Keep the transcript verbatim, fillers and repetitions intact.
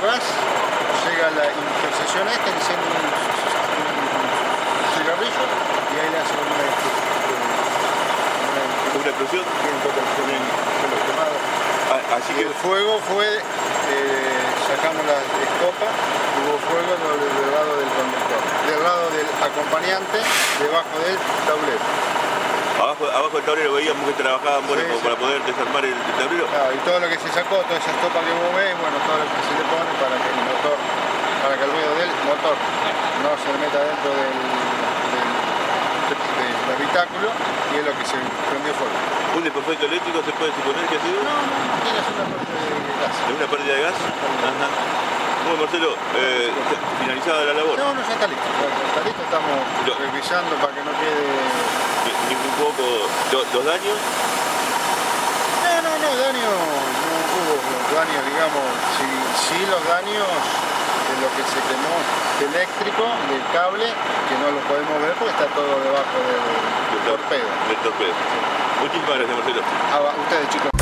gas, llega a la intersección esta, enciende un, un cigarrillo y ahí le hace una, una, una explosión. Así que el fuego fue, eh, sacamos la estopa, hubo fuego del lado del conductor, del lado del acompañante, debajo del tablero. Abajo, abajo del tablero veíamos que trabajaban bueno, sí, como sí. para poder desarmar el, el tablero. Claro, y todo lo que se sacó, toda esa estopa que vos ves, bueno, todo lo que se le pone para que el motor, para que el ruido del motor no se meta dentro del, del, del habitáculo, y es lo que se prendió fuego. ¿Un desperfecto eléctrico se puede suponer que ha sido? No, no, tiene una pérdida de gas. ¿Es una pérdida de gas? Ajá. Bueno, Marcelo, eh, finalizada la labor. No, no, ya está listo, ya está listo, estamos Lo... revisando para que no quede... Ningún poco... ¿Los daños? No, no, no, daño, no hubo daños, digamos, sí, sí los daños de lo que se quemó eléctrico, del cable, que no lo podemos ver porque está todo debajo del, del torpedo. Del torpedo. Sí. Muchísimas gracias, Marcelo. Ah, ustedes, chicos.